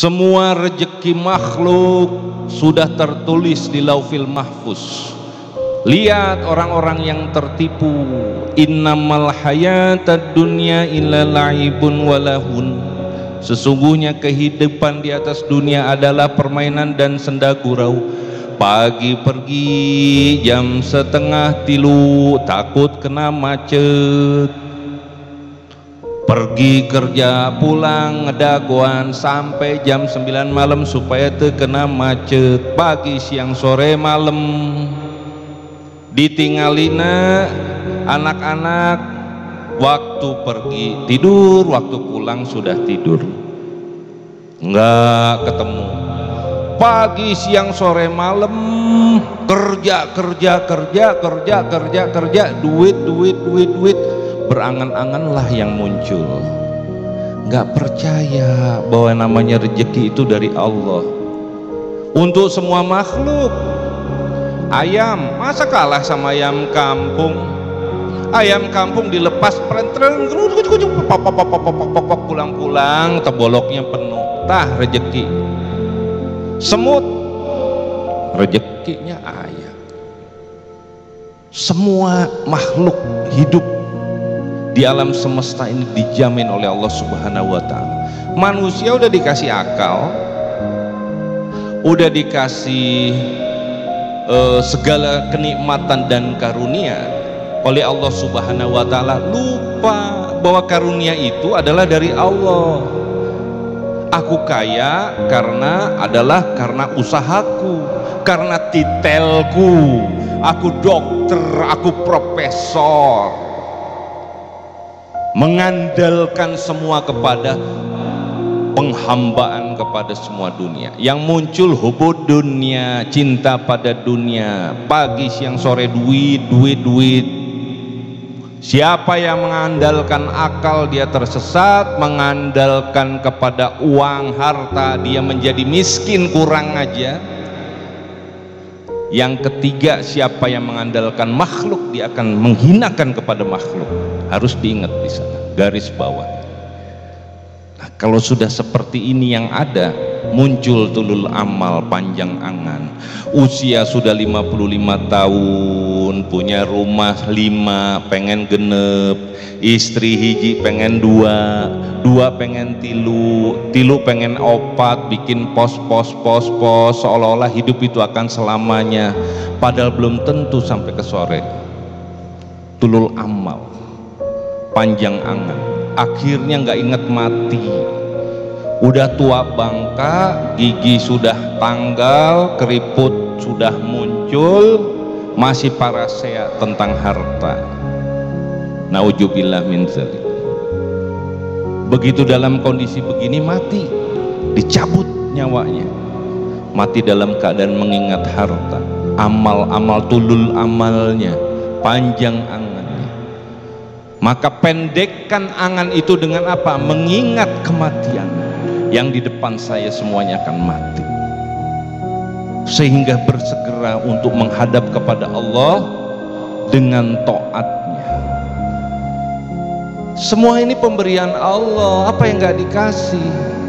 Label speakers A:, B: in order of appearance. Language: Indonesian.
A: Semua rezeki makhluk sudah tertulis di Lauhil Mahfuz. Lihat orang-orang yang tertipu. Innamal hayatad dunya illa la'ibun walahun. Sesungguhnya kehidupan di atas dunia adalah permainan dan senda gurau. Pagi pergi jam 2:30 takut kena macet. Pergi kerja pulang ngedaguan sampai jam 9 malam supaya terkena macet. Pagi siang sore malam ditinggalina anak-anak, waktu pergi tidur, waktu pulang sudah tidur, nggak ketemu. Pagi siang sore malam kerja, duit, berangan-anganlah yang muncul. Nggak percaya bahwa namanya rezeki itu dari Allah untuk semua makhluk. Ayam masa kalah sama ayam kampung? Ayam kampung dilepas perentreng, pulang-pulang teboloknya penuh. Tah rezeki. Semut rezekinya ayam. Semua makhluk hidup di alam semesta ini dijamin oleh Allah Subhanahu wa Ta'ala. Manusia udah dikasih akal, udah dikasih segala kenikmatan dan karunia oleh Allah Subhanahu wa Ta'ala, lupa bahwa karunia itu adalah dari Allah. Aku kaya karena usahaku, karena titelku, aku dokter, aku profesor. Mengandalkan semua kepada penghambaan kepada semua dunia. Yang muncul hubud dunia, cinta pada dunia. Pagi siang sore duit. Siapa yang mengandalkan akal dia tersesat, mengandalkan kepada uang, harta dia menjadi miskin, kurang aja. Yang ketiga, siapa yang mengandalkan makhluk dia akan menghinakan kepada makhluk. Harus diingat di sana, garis bawah. Nah, kalau sudah seperti ini yang ada, muncul tulul amal, panjang angan. Usia sudah 55 tahun, punya rumah 5, pengen genep, istri hiji pengen 2 pengen tilu pengen 4, bikin pos, seolah-olah hidup itu akan selamanya, padahal belum tentu sampai ke sore. Tulul amal, panjang angan, akhirnya nggak inget mati. Udah tua bangka, gigi sudah tanggal, keriput sudah muncul, masih parasea tentang harta. Nauzubillah min dzalik. Begitu dalam kondisi begini mati, dicabut nyawanya, mati dalam keadaan mengingat harta. Amal tulul amalnya, panjang angannya. Maka pendekkan angan itu dengan apa? Mengingat kematian. Yang di depan saya semuanya akan mati, sehingga bersegera untuk menghadap kepada Allah dengan taatnya. Semua ini pemberian Allah, apa yang gak dikasih?